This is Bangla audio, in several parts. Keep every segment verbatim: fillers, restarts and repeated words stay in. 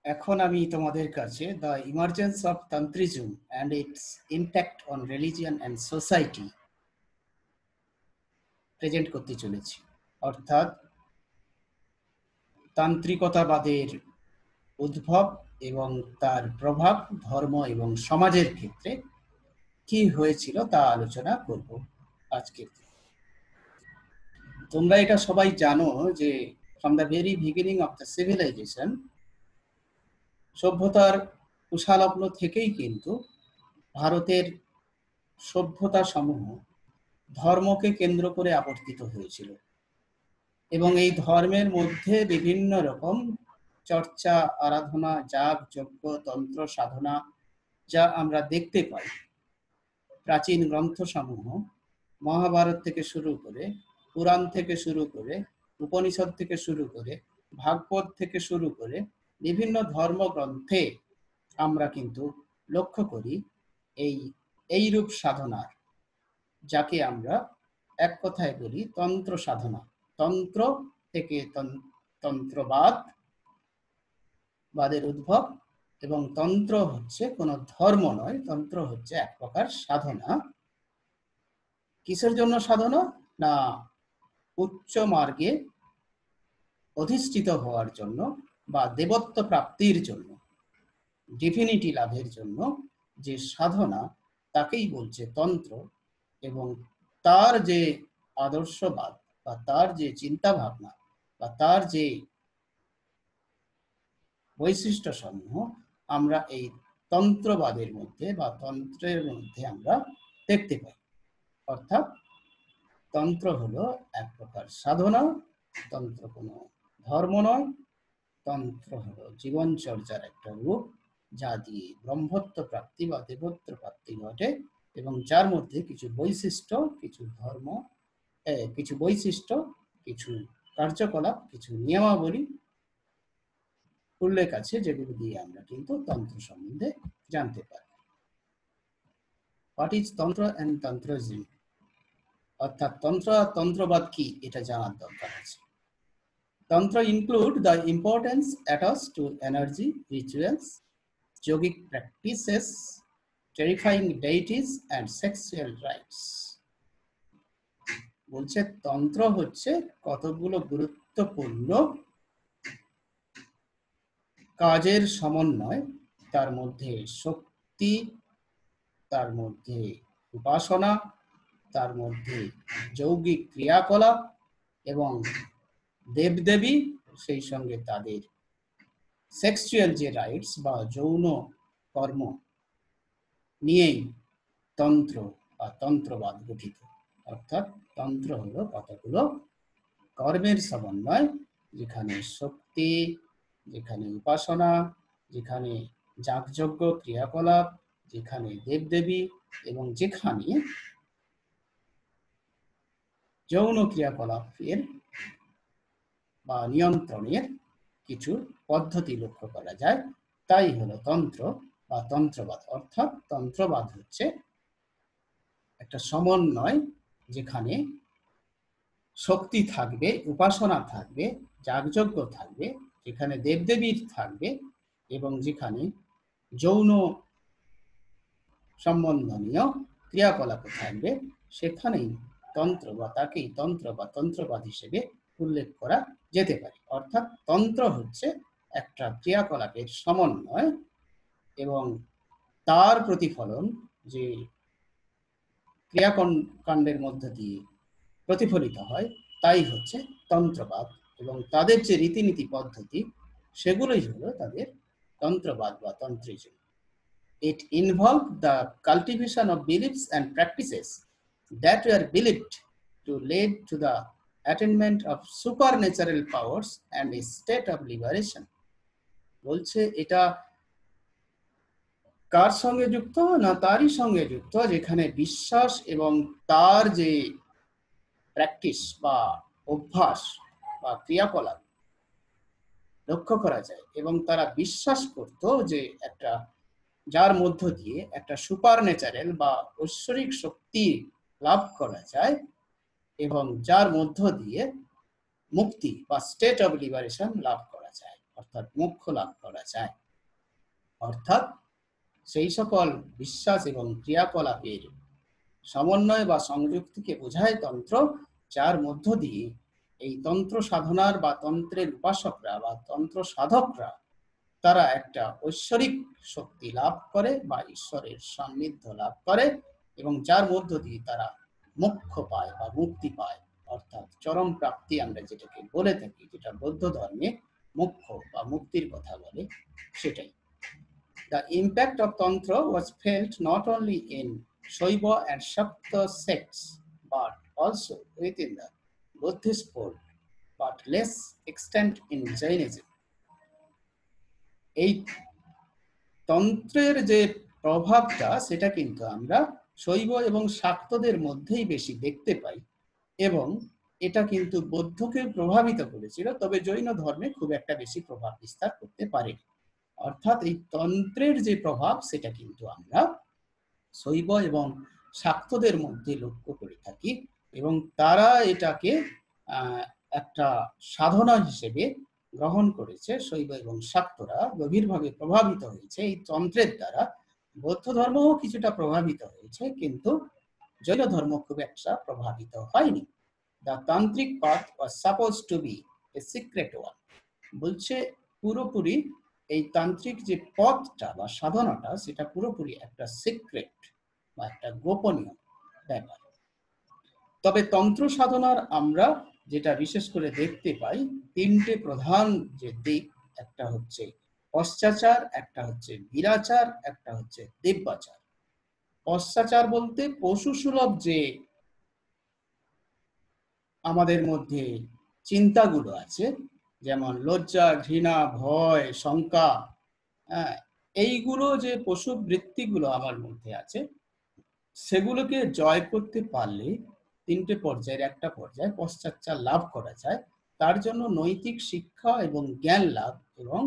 এখন আমি তোমাদের কাছে the emergence of tantrism and its impact on religion and society present করতে চলেছি। অর্থাৎ তান্ত্রিকতাবাদের উদ্ভব এবং তার প্রভাব ধর্ম এবং সমাজের ক্ষেত্রে কি হয়েছিল তা আলোচনা করব আজকে। তোমরা এটা সবাই জানো যে from the very beginning of the civilisation, সভ্যতার কুশালগ্ন থেকেই কিন্তু ভারতের সভ্যতা সমূহ ধর্মকে কেন্দ্র করে আবর্তিত হয়েছিল এবং এই ধর্মের মধ্যে বিভিন্ন রকম চর্চা, আরাধনা, যাগ, যজ্ঞ, তন্ত্র, সাধনা যা আমরা দেখতে পাই। প্রাচীন গ্রন্থ সমূহ মহাভারত থেকে শুরু করে, পুরাণ থেকে শুরু করে, উপনিষদ থেকে শুরু করে, ভাগবত থেকে শুরু করে বিভিন্ন ধর্মগ্রন্থে আমরা কিন্তু লক্ষ্য করি এই এইরূপ সাধনার, যাকে আমরা এক কথায় বলি তন্ত্র সাধনা। তন্ত্র থেকে তন্ত্রবাদ বাদের উদ্ভব, এবং তন্ত্র হচ্ছে কোনো ধর্ম নয়, তন্ত্র হচ্ছে এক প্রকার সাধনা। কিসের জন্য সাধনা? না উচ্চ মার্গে অধিষ্ঠিত হওয়ার জন্য বা দেবত্ব প্রাপ্তির জন্য, ডিভিনিটি লাভের জন্য যে সাধনা, তাকেই বলছে তন্ত্র। এবং তার যে আদর্শবাদ বা তার যে চিন্তা ভাবনা বা তার যে বৈশিষ্ট্য সমূহ আমরা এই তন্ত্রবাদের মধ্যে বা তন্ত্রের মধ্যে আমরা দেখতে পাই। অর্থাৎ তন্ত্র হলো এক প্রকার সাধনা, তন্ত্র কোনো ধর্ম নয়, তন্ত্র হলো জীবনচর্যার একটা রূপ, যা দিয়ে ব্রহ্মত্ব প্রাপ্তি বা দেবত্ব প্রাপ্তি ঘটে এবং যার মধ্যে কিছু বৈশিষ্ট্য, কিছু ধর্ম, কিছু বৈশিষ্ট্য, কিছু কার্যকলাপ, কিছু নিয়মাবলী উল্লেখ আছে, যেগুলো দিয়ে আমরা কিন্তু তন্ত্র সম্বন্ধে জানতে পারি। What is tantra and tantrism? অর্থাৎ তন্ত্র আর তন্ত্রবাদ কি, এটা জানার দরকার আছে। Tantra include the importance attach to energy, rituals, yogic practices, terrifying deities and sexual rites. বলছে তন্ত্র হচ্ছে কতগুলো গুরুত্বপূর্ণ কাজের সমন্বয়, তার মধ্যে শক্তি, তার মধ্যে উপাসনা, তার মধ্যে যৌগিক ক্রিয়াকলাপ এবং দেবদেবী, সেই সঙ্গে তাদের সেক্সুয়াল যে রাইটস বা যৌন কর্ম নিয়েই তন্ত্র বা তন্ত্রবাদ গঠিত। অর্থাৎ তন্ত্র হলো কতগুলো কর্মের সমন্বয়, যেখানে শক্তি, যেখানে উপাসনা, যেখানে যাগযজ্ঞ ক্রিয়াকলাপ, যেখানে দেবদেবী এবং যেখানে যৌন ক্রিয়াকলাপের বা নিয়ন্ত্রণের কিছু পদ্ধতি লক্ষ্য করা যায়। তাই হলো তন্ত্র বা তন্ত্রবাদ। অর্থাৎ তন্ত্রবাদ হচ্ছে একটা সমন্বয়, যেখানে শক্তি থাকবে, উপাসনা থাকবে, যাগযজ্ঞ থাকবে, যেখানে দেবদেবীর থাকবে এবং যেখানে যৌন সম্বন্ধনীয় ক্রিয়াকলাপ থাকবে, সেখানেই তন্ত্র বা তাকেই তন্ত্র বা তন্ত্রবাদ হিসেবে উল্লেখ করা যেতে পারে। অর্থাৎ তন্ত্র হচ্ছে একটা ক্রিয়াকলাপের সমন্বয় এবং তার প্রতিফলন যে ক্রিয়াকাণ্ডের মধ্য দিয়ে প্রতিফলিত হয়, তাই হচ্ছে তন্ত্রবাদ। এবং তাদের যে রীতিনীতি পদ্ধতি, সেগুলোই হলো তাদের তন্ত্রবাদ বা তন্ত্রিজম। It involved the cultivation of beliefs and practices that were believed to lead to the attainment of supernatural powers and a state of liberation. বলছে এটা কার সঙ্গে যুক্ত? না তারই সঙ্গে যুক্ত যেখানে বিশ্বাস এবং তার যে প্র্যাকটিস বা অভ্যাস বা ক্রিয়াকলাপ লক্ষ্য করা যায় এবং তারা বিশ্বাস করত যে একটা যার মধ্য দিয়ে একটা সুপার ন্যাচারাল বা ঐশ্বরিক শক্তি লাভ করা যায় এবং যার মধ্য দিয়ে মুক্তি বা স্টেট অফ লিবারেশন লাভ করা যায়। অর্থাৎ মোক্ষ লাভ করা যায়। অর্থাৎ সেই সকল বিশ্বাস এবং ক্রিয়াকলাপের সমন্বয় বা সংযুক্তিকে বোঝায় তন্ত্র, যার মধ্য দিয়ে এই তন্ত্র সাধনার বা তন্ত্রের উপাসকরা বা তন্ত্র সাধকরা তারা একটা ঐশ্বরিক শক্তি লাভ করে বা ঈশ্বরের সান্নিধ্য লাভ করে, এবং যার মধ্য দিয়ে তারা মোক্ষ পায় বা মুক্তি পায়, অর্থাৎ চরম প্রাপ্তি আমরা যেটাকে বলে থাকি, যেটা বৌদ্ধ ধর্মে মোক্ষ বা মুক্তির কথা বলে, সেটাই। The impact of Tantra was felt not only in Shaiva and Shakta sects, but also within the Buddhist world, but less extent in Jainism. এই তন্ত্রের যে প্রভাবটা সেটা কিন্তু আমরা শৈব এবং শাক্তদের মধ্যেই বেশি দেখতে পাই, এবং এটা কিন্তু বৌদ্ধকে প্রভাবিত করেছিল, তবে জৈন ধর্মে খুব একটা বেশি প্রভাব বিস্তার করতে পারেনি। অর্থাৎ এই তন্ত্রের যে প্রভাব সেটা কিন্তু আমরা শৈব এবং শাক্তদের মধ্যে লক্ষ্য করে থাকি, এবং তারা এটাকে একটা সাধনা হিসেবে গ্রহণ করেছে। শৈব এবং শাক্তরা গভীরভাবে প্রভাবিত হয়েছে এই তন্ত্রের দ্বারা। বৌদ্ধ ধর্মও কিছুটা প্রভাবিত হয়েছে, কিন্তু জৈন ধর্ম খুব একটা প্রভাবিত হয়নি। The tantric path was supposed to be a secret one. বলছে পুরোপুরি এই তান্ত্রিক যে পথটা বা সাধনাটা সেটা পুরোপুরি একটা সিক্রেট বা একটা গোপনীয় ব্যাপার। তবে তন্ত্র সাধনার আমরা যেটা বিশেষ করে দেখতে পাই, তিনটে প্রধান যে দিক, একটা হচ্ছে পশ্চাচার, একটা হচ্ছে বীরাচার, একটা হচ্ছে দিব্যাচার। পশ্চাচার বলতে পশু সুলভ যে আমাদের মধ্যে চিন্তাগুলো আছে, যেমন লজ্জা, ঘৃণা, ভয়, শঙ্কা, এইগুলো যে পশু বৃত্তিগুলো আমার মধ্যে আছে, সেগুলোকে জয় করতে পারলে তিনটে পর্যায়ের একটা পর্যায়ে পশ্চাচার লাভ করা যায়। তার জন্য নৈতিক শিক্ষা এবং জ্ঞান লাভ এবং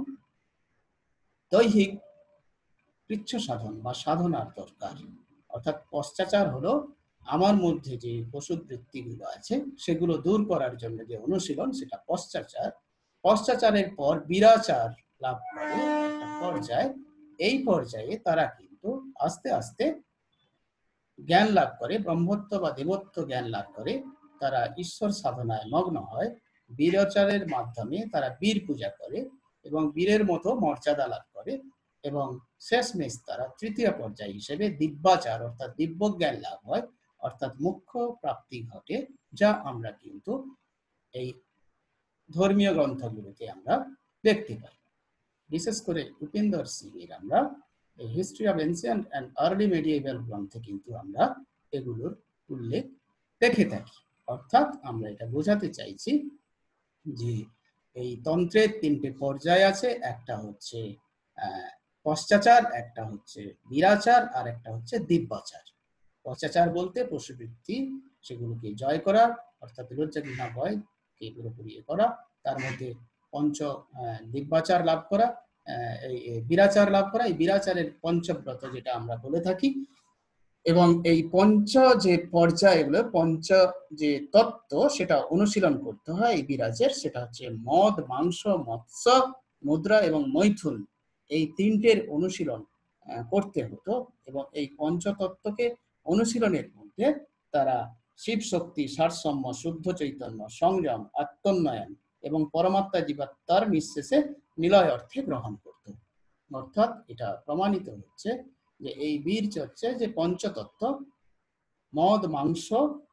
দৈহিক কৃচ্ছ সাধন বা সাধনার দরকার। অর্থাৎ পশ্চাচার হলো আমার মধ্যে যে পশু বৃত্তিগুলো আছে সেগুলো দূর করার জন্য যে অনুশীলন, সেটা পশ্চাচার। পশ্চাচারের পর বীরাচার লাভ করে একটা পর্যায়। এই পর্যায়ে তারা কিন্তু আস্তে আস্তে জ্ঞান লাভ করে, ব্রহ্মত্ব বা দেবত্ব জ্ঞান লাভ করে, তারা ঈশ্বর সাধনায় মগ্ন হয়। বীরাচারের মাধ্যমে তারা বীর পূজা করে এবং বীরের মতো মর্যাদা লাভ করে, এবং শেষমেশ তারা তৃতীয় পর্যায় হিসেবে দিব্যাচার অর্থাৎ দিব্য জ্ঞান লাভ হয়, অর্থাৎ মুখ্য প্রাপ্তি ঘটে, যা আমরা কিন্তু এই ধর্মীয় গ্রন্থগুলোতে আমরা দেখতে পাই। বিশেষ করে উপেন্দর সিং এর আমরা history of ancient and early medieval গ্রন্থে কিন্তু আমরা এগুলোর উল্লেখ দেখে থাকি। অর্থাৎ আমরা এটা বোঝাতে চাইছি যে এই তন্ত্রের তিনটে পর্যায় আছে, একটা হচ্ছে পশ্চাচার, একটা হচ্ছে বীরাচার, আর একটা হচ্ছে দিব্যাচার। পশ্চাচার বলতে পশুবৃত্তি সেগুলোকে জয় করা, অর্থাৎ লজ্জা ঘৃণা ভয়কে পুরোপুরি করা, তার মধ্যে পঞ্চ দিব্যাচার লাভ করা, এই বীরাচার লাভ করা, এই বীরাচারের পঞ্চব্রত যেটা আমরা বলে থাকি। এবং এই পঞ্চ যে পর্যায়গুলো, পঞ্চ যে তত্ত্ব সেটা অনুশীলন করতে হয় এই বিরাজের, সেটা হচ্ছে মদ, মাংস, মৎস্য, মুদ্রা এবং মৈথুন। এই তিনটের অনুশীলন করতে হতো, এবং এই পঞ্চতত্ত্বকে অনুশীলনের মধ্যে তারা শিব শক্তি, সারসম্য, শুদ্ধ চৈতন্য, সংযম, আত্মোন্নয়ন এবং পরমাত্মা জীবাত্মার নিঃশেষে নিলয় অর্থে গ্রহণ করত। অর্থাৎ এটা প্রমাণিত হচ্ছে যে এই বীর চর্চায় যে পঞ্চতত্ত্ব মদ, মাংস,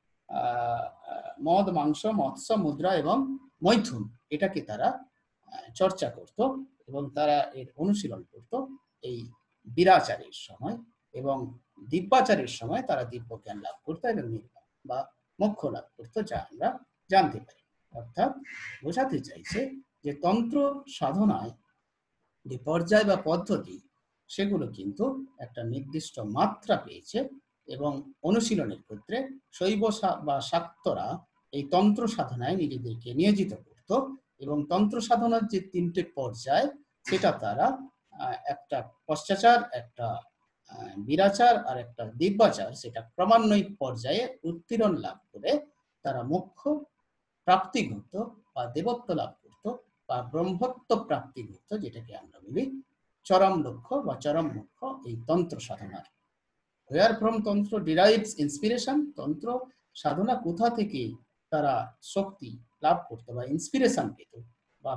মদ মাংস মৎস্য, মুদ্রা এবং মৈথুন, এটাকে তারা চর্চা করত এবং তারা এর অনুশীলন করত এই বীরাচারের সময়, এবং দিব্যাচারের সময় তারা দিব্য জ্ঞান লাভ করত এবং নির্বাণ বা মোক্ষ লাভ করত, যা আমরা জানতে পারি। অর্থাৎ বোঝাতে চাইছে যে তন্ত্র সাধনায় যে পর্যায় বা পদ্ধতি সেগুলো কিন্তু একটা নির্দিষ্ট মাত্রা পেয়েছে, এবং অনুশীলনের ক্ষেত্রে শৈব বা শাক্তরা এই তন্ত্র সাধনায় নিজেদেরকে নিয়োজিত করত, এবং তন্ত্র সাধনার যে তিনটে পর্যায় সেটা তারা একটা পশ্চাচার, একটা বীরাচার আর একটা দিব্যাচার, সেটা ক্রমান্বয়িক পর্যায়ে উত্তীর্ণ লাভ করে তারা মোক্ষ প্রাপ্তি করত বা দেবত্ব লাভ করত, বা ব্রহ্মত্ব প্রাপ্তি ঘটতো, যেটাকে আমরা বলি চরম লক্ষ্য বা চরম মুখ্য এই তন্ত্র সাধনার। where from তন্ত্র derives inspiration, তন্ত্র সাধনা কোথা থেকে তারা শক্তি লাভ করতো বা ইন্সপিরেশন পেত, বা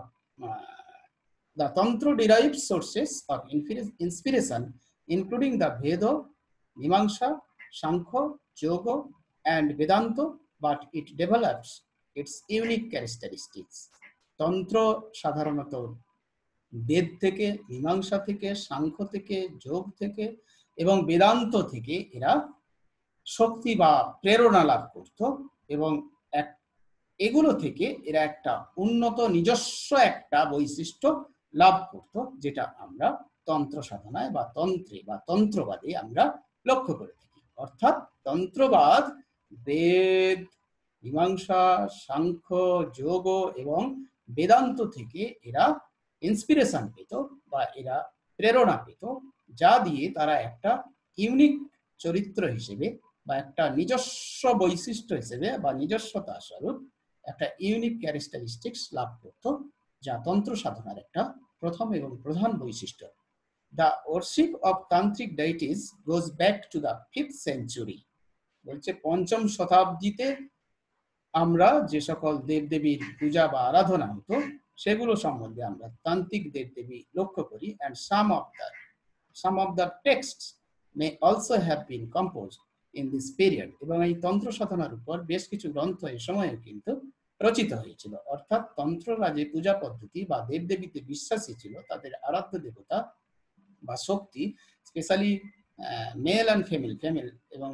the tantra derives sources of inspiration including the Veda, Mimamsa, Sankhya, Yoga and Vedanta, but it develops its unique characteristics. তন্ত্র সাধারণত বেদ থেকে, মীমাংসা থেকে, সাংখ্য থেকে, যোগ থেকে এবং বেদান্ত থেকে এরা শক্তি বা প্রেরণা লাভ করত, এবং এক এগুলো থেকে এরা একটা উন্নত নিজস্ব একটা বৈশিষ্ট্য লাভ করত, যেটা আমরা তন্ত্র সাধনায় বা তন্ত্রে বা তন্ত্রবাদে আমরা লক্ষ্য করে থাকি। অর্থাৎ তন্ত্রবাদ বেদ, মীমাংসা, সাংখ্য, যোগ এবং বেদান্ত থেকে এরা ইন্সপিরেশন পেত বা এরা প্রেরণা পেত, যা দিয়ে তারা একটা ইউনিক চরিত্র হিসেবে বা একটা নিজস্ব বৈশিষ্ট্য হিসেবে বা নিজস্বতা স্বরূপ একটা ইউনিক ক্যারেক্টারিস্টিক্স লাভ করত, যা তন্ত্র সাধনার একটা প্রথম এবং প্রধান বৈশিষ্ট্য। The worship of tantric deities goes back to the fifth century. বলছে পঞ্চম শতাব্দীতে আমরা যে সকল দেবদেবীর পূজা বা আরাধনা হতো সেগুলো সম্বন্ধে আমরা তান্ত্রিক দেবদেবী লক্ষ্য করি। And some of the some of the texts may also have been composed in this period. এবং এই তন্ত্র সাধনার উপর বেশ কিছু গ্রন্থ এই সময়ে কিন্তু রচিত হয়েছিল। অর্থাৎ তন্ত্ররা যে পূজা পদ্ধতি বা দেবদেবীতে বিশ্বাসী ছিল, তাদের আরাধ্য দেবতা বা শক্তি, specially male and female female এবং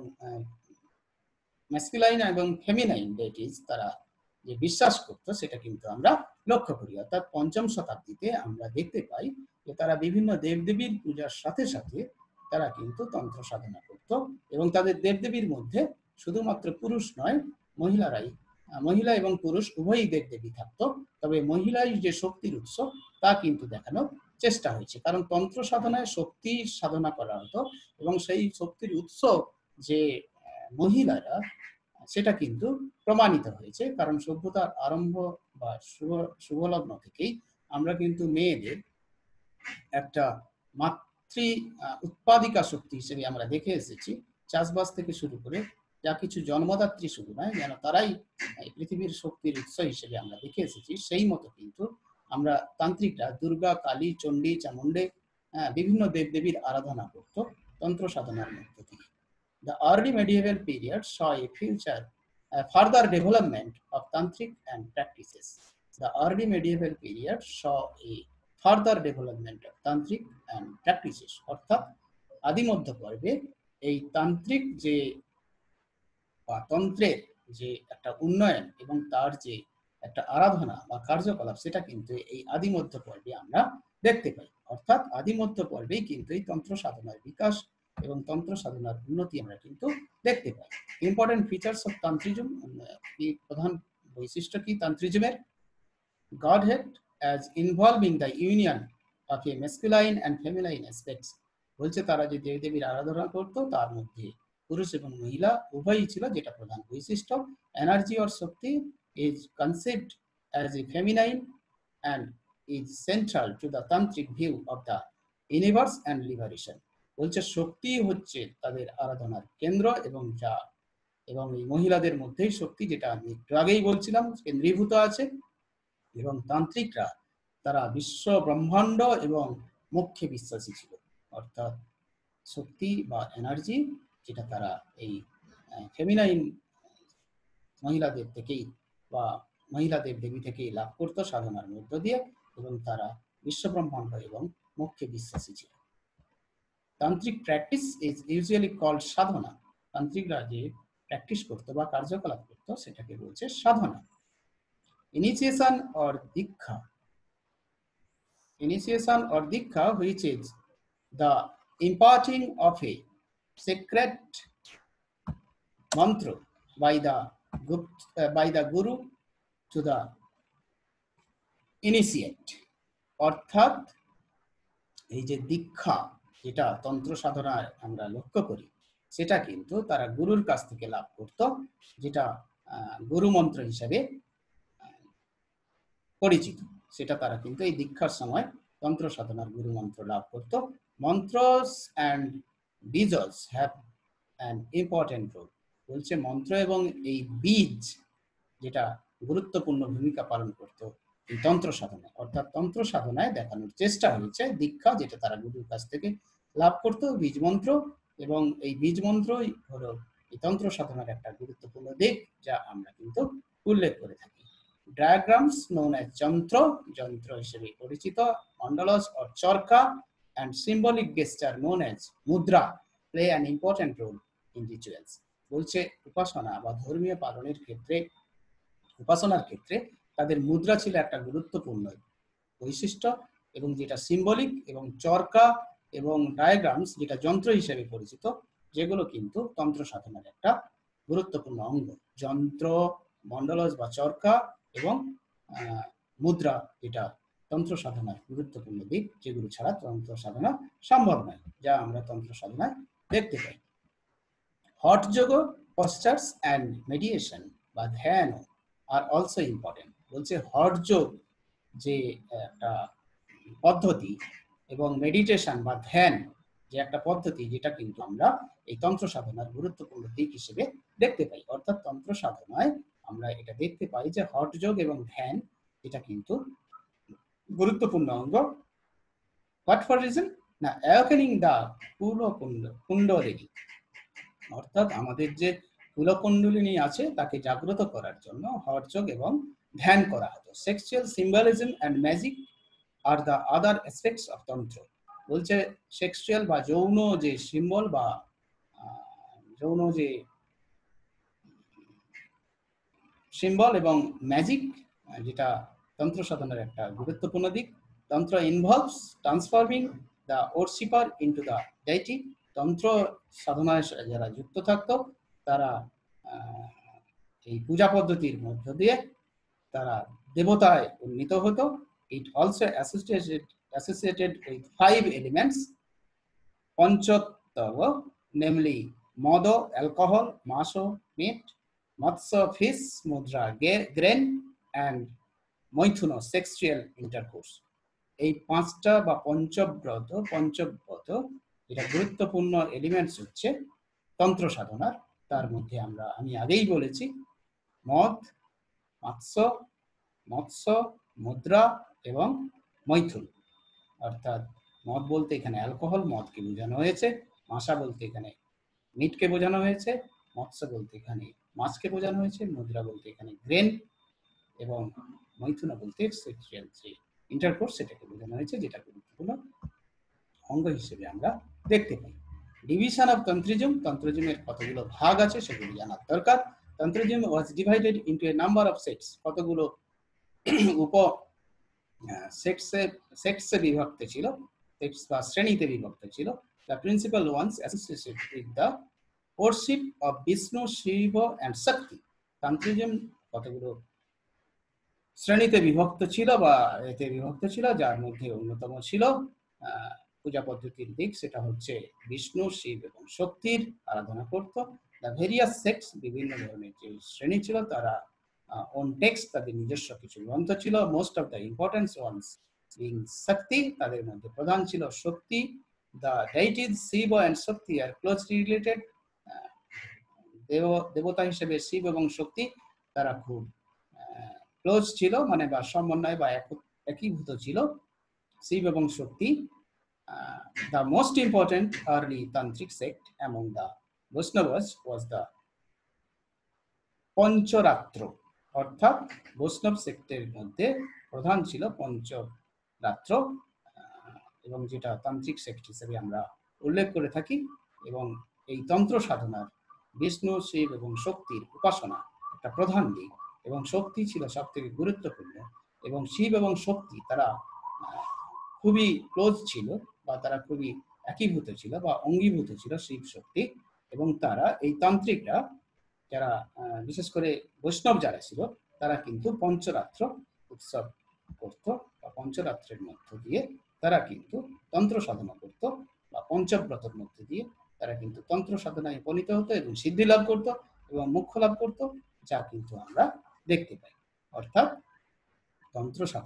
ম্যাসকুলাইন এবং ফেমিনাইন ডেটিস তারা যে বিশ্বাস করতো সেটা কিন্তু আমরা লক্ষ্য করি। অর্থাৎ পঞ্চম শতাব্দীতে আমরা দেখতে পাই যে তারা বিভিন্ন দেবদেবীর পূজার সাথে সাথে তারা কিন্তু তন্ত্র সাধনা করত, এবং তাদের দেবদেবীর মধ্যে শুধুমাত্র পুরুষ নয়, মহিলারাই মহিলা এবং পুরুষ উভয়ই দেবদেবী থাকতো। তবে মহিলাই যে শক্তির উৎস তা কিন্তু দেখানোর চেষ্টা হয়েছে, কারণ তন্ত্র সাধনায় শক্তির সাধনা করা হতো এবং সেই শক্তির উৎস যে মহিলারা, সেটা কিন্তু প্রমাণিত হয়েছে। কারণ সভ্যতার আরম্ভ বা শুভ শুভলগ্ন থেকেই আমরা কিন্তু মেয়েদের একটা মাতৃ উৎপাদিকা শক্তি হিসেবে আমরা দেখে এসেছি। চাষবাস থেকে শুরু করে যা কিছু জন্মদাত্রী শুধু নয়, যেন তারাই পৃথিবীর শক্তির উৎস হিসেবে আমরা দেখে এসেছি। সেই মতো কিন্তু আমরা তান্ত্রিকরা দুর্গা, কালী, চণ্ডী, চামুণ্ডে বিভিন্ন দেবদেবীর আরাধনা করত তন্ত্র সাধনার মধ্য দিয়ে। The early medieval period saw a future a further development of tantric and practices. The early medieval period saw a further development of tantric and practices. অর্থাৎ আদিমধ্য পর্বে এই তান্ত্রিক যে বা তন্ত্রের যে একটা উন্নয়ন এবং তার যে একটা আরাধনা বা কার্যকলাপ, সেটা কিন্তু এই আদিমধ্য পর্বে আমরা দেখতে পাই। অর্থাৎ আদিমধ্য পর্বেই কিন্তু এই তন্ত্র সাধনার বিকাশ এবং তন্ত্র সাধনার উন্নতি আমরা কিন্তু দেখতে পাই। ইম্পর্টেন্ট ফিচার্স অফ তান্ত্রিজম, এই প্রধান বৈশিষ্ট্য কি তান্ত্রিজমের? Godhead as involving the union of a masculine and feminine aspects. বলছে তারা যে দেবদেবীর আরাধনা করতো তার মধ্যে পুরুষ এবং মহিলা উভয়ই ছিল, যেটা প্রধান বৈশিষ্ট্য। Energy or shakti is concept as a feminine and is central to the tantric view of the universe and liberation. বলছে শক্তি হচ্ছে তাদের আরাধনার কেন্দ্র, এবং যা এবং এই মহিলাদের মধ্যেই শক্তি, যেটা আমি একটু আগেই বলছিলাম, কেন্দ্রীভূত আছে। এবং তান্ত্রিকরা তারা বিশ্ব ব্রহ্মাণ্ড এবং মোক্ষে বিশ্বাসী ছিল। অর্থাৎ শক্তি বা এনার্জি, যেটা তারা এই ফেমিনাইন মহিলাদের থেকেই বা মহিলাদের দেবী থেকেই লাভ করতো সাধনার মধ্য দিয়ে, এবং তারা বিশ্ব ব্রহ্মাণ্ড এবং মোক্ষে বিশ্বাসী ছিল। Tantric practice is usually called sadhana. তান্ত্রিকরা যে প্র্যাকটিস করতো বা কার্যকলাপ করতো সেটাকে বলছে সাধনা। Initiation or diksha, initiation or diksha which is the imparting of a sacred mantra by the uh, by the guru to the initiate. অর্থাৎ এই যে দীক্ষা, যেটা তন্ত্র সাধনায় আমরা লক্ষ্য করি, সেটা কিন্তু তারা গুরুর কাছ থেকে লাভ করত, যেটা গুরু মন্ত্র হিসাবে পরিচিত। সেটা তারা কিন্তু এই দীক্ষার সময় তন্ত্র সাধনার গুরু মন্ত্র লাভ করত। Mantras and bijas have an important role. বলছে মন্ত্র এবং এই বীজ যেটা গুরুত্বপূর্ণ ভূমিকা পালন করত এই তন্ত্র সাধনায়, অর্থাৎ তন্ত্র সাধনায় দেখানোর চেষ্টা হয়েছে দীক্ষা যেটা তারা গুরুর কাছ থেকে লাভ করত, বীজ মন্ত্র, এবং এই বীজ মন্ত্রই হলো এই তন্ত্র সাধনার একটা গুরুত্বপূর্ণ দিক যা আমরা কিন্তু উল্লেখ করে থাকি। ডায়াগ্রামস নোন অ্যাজ যন্ত্র, যন্ত্র হিসেবে পরিচিত, mandalas or chakras, and symbolic gesture known as mudra play an important role in rituals. বলছে উপাসনা বা ধর্মীয় পালনের ক্ষেত্রে, উপাসনার ক্ষেত্রে তাদের মুদ্রা ছিল একটা গুরুত্বপূর্ণ বৈশিষ্ট্য, এবং যেটা সিম্বলিক এবং চরকা এবং ডায়াগ্রামস যেটা যন্ত্র হিসেবে পরিচিত, যেগুলো কিন্তু তন্ত্র সাধনার একটা গুরুত্বপূর্ণ অঙ্গ। যন্ত্র, মন্ডলস বা চরকা এবং মুদ্রা যেটা তন্ত্র সাধনার গুরুত্বপূর্ণ দিক, যেগুলো ছাড়া তন্ত্র সাধনা সম্ভব নয়, যা আমরা তন্ত্র সাধনায় দেখতে পাই। হঠ যোগ, পশ্চার্স অ্যান্ড মেডিটেশন বা ধ্যান আর অলসো ইম্পর্টেন্ট। বলছে হঠ যোগ যে একটা পদ্ধতি এবং মেডিটেশন বা ধ্যান যে একটা পদ্ধতি, যেটা কিন্তু আমরা এই তন্ত্র সাধনার গুরুত্বপূর্ণ দিক হিসেবে দেখতে পাই। অর্থাৎ তন্ত্র সাধনায় আমরা এটা দেখতে পাই যে হঠ যোগ এবং ধ্যান এটা কিন্তু গুরুত্বপূর্ণ অঙ্গ। What for reason? না, অ্যাওয়েকেনিং দ্য কুলকুণ্ডলিনী, অর্থাৎ আমাদের যে কুলকুণ্ডলিনী আছে তাকে জাগ্রত করার জন্য হঠযোগ এবং ধ্যান করা হতো। Sexual symbolism and magic are the other aspects of tantra. বলছে সেক্সুয়াল বা যৌন যে সিম্বল বা যৌন যে সিম্বল এবং ম্যাজিক যেটা তন্ত্র সাধনার একটা গুরুত্বপূর্ণ দিক। Tantra involves transforming the worshipper into the deity. তন্ত্র সাধনায় যারা যুক্ত থাকতো তারা এই পূজা পদ্ধতির মধ্য দিয়ে তারা দেবতায় উন্নীত হতো। It also associated associated with five elements panchatattva, namely mada, alcohol, mamsa, meat, matsya, fish, mudra, grain, and maithuna, sexual intercourse. এই পাঁচটা বা পঞ্চব্রত পঞ্চব্রত যেটা গুরুত্বপূর্ণ এলিমেন্টস হচ্ছে তন্ত্র সাধনার। তার মধ্যে আমরা আমি আগেই বলেছি মদ, মৎস্য, মৎস্য, মুদ্রা এবং মৈথুন। অর্থাৎ মদ বলতে এখানে অ্যালকোহল, মদকে বোঝানো হয়েছে। মাসা বলতে এখানে মিটকে বোঝানো হয়েছে। মৎস্য বলতে এখানে মাছকে বোঝানো হয়েছে। মুদ্রা বলতে এখানে গ্রেন, এবং মৈথুন বলতে সেক্সুয়াল যে ইন্টারকোর্স সেটাকে বোঝানো হয়েছে, যেটা গুরুত্বপূর্ণ অঙ্গ হিসেবে আমরা দেখতে পাই। ডিভিশন অফ তন্ত্রিজম, তন্ত্রজমের কতগুলো ভাগ আছে সেগুলো জানার দরকার। Tantrism was divided into a number of sects, কতগুলো উপ সেক্টসে সেক্টসে বিভক্ত ছিল, সেক্টস বা শ্রেণীতে বিভক্ত ছিল। The principal ones associated with the worship of Vishnu, Shiva and Shakti. Tantrism কতগুলো শ্রেণীতে বিভক্ত ছিল বা এতে বিভক্ত ছিল, যার মধ্যে অন্যতম ছিল পূজা পদ্ধতির দিক, সেটা হচ্ছে বিষ্ণু, শিব এবং শক্তির আরাধনা করত। দ্য ভেরিয়াস সেক্টস, বিভিন্ন ধরনের যে শ্রেণী ছিল তারা ওন টেক্সট, তাদের নিজস্ব কিছু গ্রন্থ ছিল। Most of the importance ones being Shakti, তাদের মধ্যে প্রধান ছিল Shakti. The deities Shiva and Shakti are closely related, দেব দেবতা হিসেবে শিব এবং শক্তি তারা খুব ক্লোজ ছিল, মানে বা সমন্বয় বা একীভূত ছিল শিব এবং Shakti. The most important early tantric sect among the Vaishnavas was the Pancharatra, অর্থাৎ বৈষ্ণব সেক্টের মধ্যে প্রধান ছিল পঞ্চরাত্র, এবং যেটা তান্ত্রিক সেক্ট হিসেবে আমরা উল্লেখ করে থাকি। এবং এই তন্ত্র সাধনার বিষ্ণু, শিব এবং শক্তির উপাসনা একটা প্রধান দিক, এবং শক্তি ছিল সব থেকে গুরুত্বপূর্ণ, এবং শিব এবং শক্তি তারা খুবই ক্লোজ ছিল বা তারা খুবই একীভূত ছিল বা অঙ্গীভূত ছিল শিব শক্তি। এবং তারা এই তান্ত্রিকরা যারা বিশেষ করে বৈষ্ণব যারা ছিল তারা কিন্তু পঞ্চরাত্র উৎসব করত বা পঞ্চরাত্রের মধ্য দিয়ে তারা কিন্তু তন্ত্র সাধনা করত, বা পঞ্চব্রতের মধ্যে দিয়ে তারা কিন্তু তন্ত্র সাধনায় উপনীত হতো এবং সিদ্ধি লাভ করত এবং মোক্ষ লাভ করত, যা কিন্তু আমরা দেখতে পাই। অর্থাৎ তন্ত্র সাধনা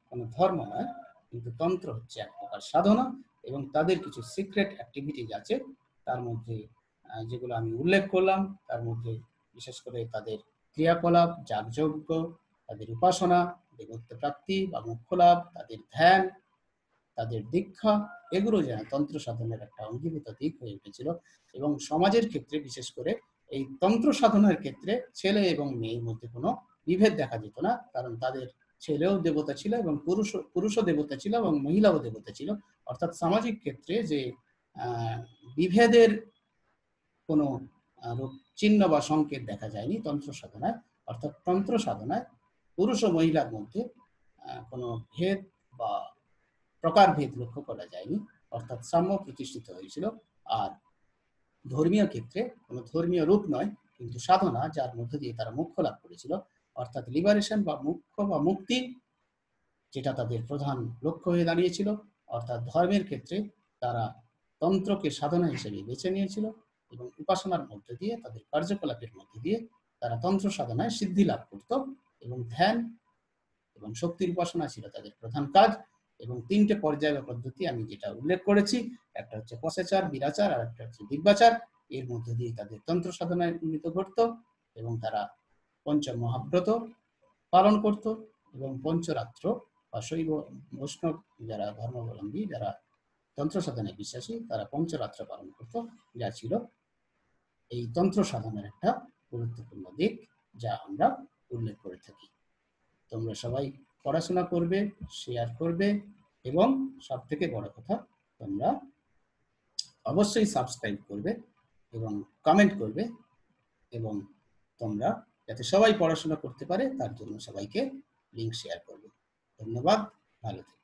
কোনো ধর্ম নয়, কিন্তু তন্ত্র হচ্ছে এক প্রকার সাধনা এবং তাদের কিছু সিক্রেট অ্যাক্টিভিটিজ আছে, তার মধ্যে আহ, যেগুলো আমি উল্লেখ করলাম, তার মধ্যে বিশেষ করে তাদের ক্রিয়াকলাপ, যাগযজ্ঞ, তাদের উপাসনা, দেবত্ব প্রাপ্তি বা মোক্ষ লাভ, তাদের ধ্যান, তাদের দীক্ষা, এগুলো যেন তন্ত্র সাধনের একটা অঙ্গীভূত দিক হয়ে উঠেছিল। এবং সমাজের ক্ষেত্রে বিশেষ করে এই তন্ত্র সাধনার ক্ষেত্রে ছেলে এবং মেয়ের মধ্যে কোনো বিভেদ দেখা যেত না, কারণ তাদের ছেলেও দেবতা ছিল এবং পুরুষ পুরুষও দেবতা ছিল এবং মহিলাও দেবতা ছিল। অর্থাৎ সামাজিক ক্ষেত্রে যে আহ, বিভেদের কোনো আহ, রূপ চিহ্ন বা সংকেত দেখা যায়নি তন্ত্র সাধনায়। অর্থাৎ তন্ত্র সাধনায় পুরুষ ও মহিলার মধ্যে আহ, কোনো ভেদ বা প্রকারভেদ লক্ষ্য করা যায়নি, অর্থাৎ সাম্য প্রতিষ্ঠিত হয়েছিল। আর ধর্মীয় ক্ষেত্রে কোনো ধর্মীয় রূপ নয়, কিন্তু সাধনা, যার মধ্য দিয়ে তারা মোক্ষ লাভ করেছিল, অর্থাৎ লিবারেশন বা মুখ্য বা মুক্তি, যেটা তাদের প্রধান লক্ষ্য হয়ে দাঁড়িয়েছিল। অর্থাৎ ধর্মের ক্ষেত্রে তারা তন্ত্রকে সাধনা হিসেবে বেছে নিয়েছিল এবং উপাসনার মধ্য দিয়ে, তাদের কার্যকলাপের মধ্য দিয়ে তারা তন্ত্র সাধনায় সিদ্ধি লাভ করত এবং ধ্যান এবং শক্তির উপাসনা ছিল তাদের প্রধান কাজ। এবং তিনটে পর্যায় বা পদ্ধতি আমি যেটা উল্লেখ করেছি, একটা হচ্ছে পশাচার, বীরাচার, আর একটা হচ্ছে দিব্যাচার, এর মধ্যে দিয়ে তাদের তন্ত্র সাধনায় উন্নীত ঘটত এবং তারা পঞ্চ মহাব্রত পালন করত এবং পঞ্চরাত্র বা শৈব বৈষ্ণব যারা ধর্মাবলম্বী, যারা তন্ত্র সাধনায় বিশ্বাসী, তারা পঞ্চরাত্র পালন করত, যা ছিল এই তন্ত্র সাধনার একটা গুরুত্বপূর্ণ দিক, যা আমরা উল্লেখ করে থাকি। তোমরা সবাই পড়াশোনা করবে, শেয়ার করবে এবং সব থেকে বড় কথা, তোমরা অবশ্যই সাবস্ক্রাইব করবে এবং কমেন্ট করবে, এবং তোমরা যাতে সবাই পড়াশোনা করতে পারে তার জন্য সবাইকে লিঙ্ক শেয়ার করবে। ধন্যবাদ, ভালো থেকো।